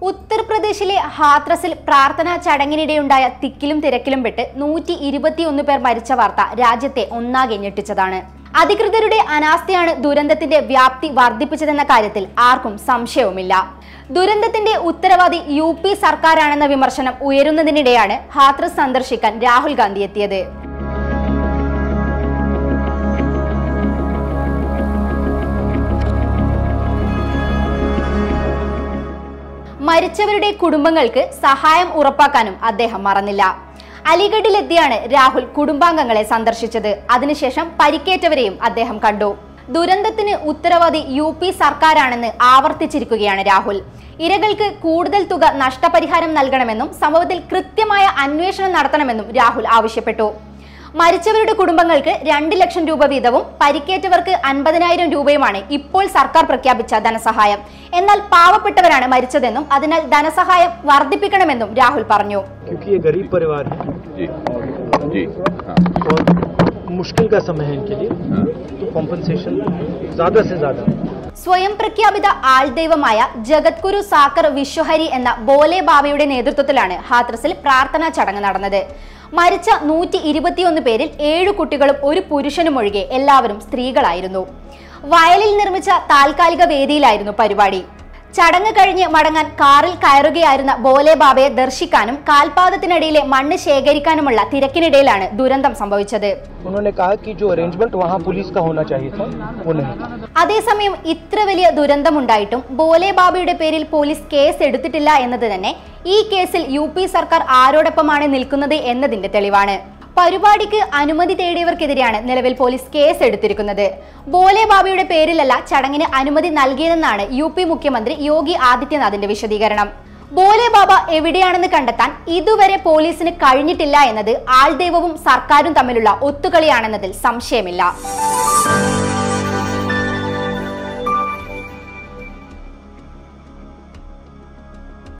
ഉത്തർപ്രദേശിലെ ഹാത്രസിൽ പ്രാർത്ഥനാ ചടങ്ങിനിടെയുണ്ടായ തിക്കിലും തിരക്കിലും പെട്ട് 121 പേർ മരിച്ച വാർത്ത രാജ്യത്തെ ഒന്നാകെ ഞെട്ടിച്ചതാണ്. അധികൃതരുടെ അനാസ്ഥയാണ് ദുരന്തത്തിന്റെ വ്യാപ്തി വർദ്ധിപ്പിച്ചതെന്ന കാര്യത്തിൽ ആർക്കും സംശയവുമില്ല. ദുരന്തത്തിന്റെ ഉത്തരവാദി UP സർക്കാരാണെന്ന വിമർശനം ഉയരുന്നതിനിടെയാണ് ഹാത്രസ് സന്ദർശിക്കാൻ രാഹുൽ ഗാന്ധി എത്തിയത്. മരിച്ചവരുടെ കുടുംബങ്ങൾക്ക് സഹായം ഉറപ്പാക്കാനും അദ്ദേഹം മറന്നില്ല. അലിഗഡിലെത്തിയാണ് രാഹുൽ കുടുംബാംഗങ്ങളെ സന്ദർശിച്ചത്. അതിനുശേഷം പരിക്കേറ്റവരെയും അദ്ദേഹം കണ്ടു. ദുരന്തത്തിന് ഉത്തരവാദി UP സർക്കാരാണെന്ന് ആവർത്തിച്ചിരിക്കുകയാണ് രാഹുൽ. ഇരകൾക്ക് കൂടുതൽ തുക നഷ്ടപരിഹാരം നൽകണമെന്നും സംഭവത്തിൽ കൃത്യമായ അന്വേഷണം നടത്തണമെന്നും രാഹുൽ ആവശ്യപ്പെട്ടു. മരിച്ചവരുടെ കുടുംബങ്ങൾക്ക് 2 ലക്ഷം രൂപ വീതവും പരിക്കേറ്റവർക്ക് 50,000 രൂപയുമാണ് ഇപ്പോൾ സർക്കാർ പ്രഖ്യാപിച്ച ധനസഹായം. എന്നാൽ പാവപ്പെട്ടവരാണ് മരിച്ചതെന്നും അതിനാൽ ധനസഹായം വർദ്ധിപ്പിക്കണമെന്നും രാഹുൽ പറഞ്ഞു. സ്വയം പ്രഖ്യാപിത ആൾദൈവമായ ജഗദ്ഗുരു സാക്കർ വിശ്വഹരി എന്ന ബോലെ ബാബയുടെ നേതൃത്വത്തിലാണ് ഹാത്രസിൽ പ്രാർത്ഥനാ ചടങ്ങ് നടന്നത്. മരിച്ച 121 പേരിൽ 7 കുട്ടികളും 1 പുരുഷനും ഒഴികെ എല്ലാവരും സ്ത്രീകളായിരുന്നു. വയലിൽ നിർമ്മിച്ച താൽക്കാലിക വേദിയിലായിരുന്നു പരിപാടി. ചടങ്ങ് കഴിഞ്ഞ് മടങ്ങാൻ കാറിൽ കയറുകയായിരുന്ന ബോലെ ബാബയെ ദർശിക്കാനും കാൽപാദത്തിനടിയിലെ മണ്ണ് ശേഖരിക്കാനുമുള്ള തിരക്കിനിടയിലാണ് ദുരന്തം സംഭവിച്ചത്. അതേസമയം ഇത്ര വലിയ ദുരന്തമുണ്ടായിട്ടും ബോലെ ബാബയുടെ പേരിൽ പോലീസ് കേസ് എടുത്തിട്ടില്ല എന്നത് തന്നെ ഈ കേസിൽ UP സർക്കാർ ആരോടൊപ്പമാണ് നിൽക്കുന്നത് എന്നതിന്റെ തെളിവാണ്. പരിപാടിക്ക് അനുമതി തേടിയവർക്കെതിരെയാണ് നിലവിൽ പോലീസ് കേസ് എടുത്തിരിക്കുന്നത്. ബോലെ ബാബയുടെ പേരിലല്ല ചടങ്ങിന് അനുമതി നൽകിയതെന്നാണ് UP മുഖ്യമന്ത്രി യോഗി ആദിത്യനാഥിന്റെ വിശദീകരണം. ബോലെ ബാബ എവിടെയാണെന്ന് കണ്ടെത്താൻ ഇതുവരെ പോലീസിന് കഴിഞ്ഞിട്ടില്ല എന്നത് ആൾദൈവവും സർക്കാരും തമ്മിലുള്ള ഒത്തുകളിയാണെന്നതിൽ സംശയമില്ല.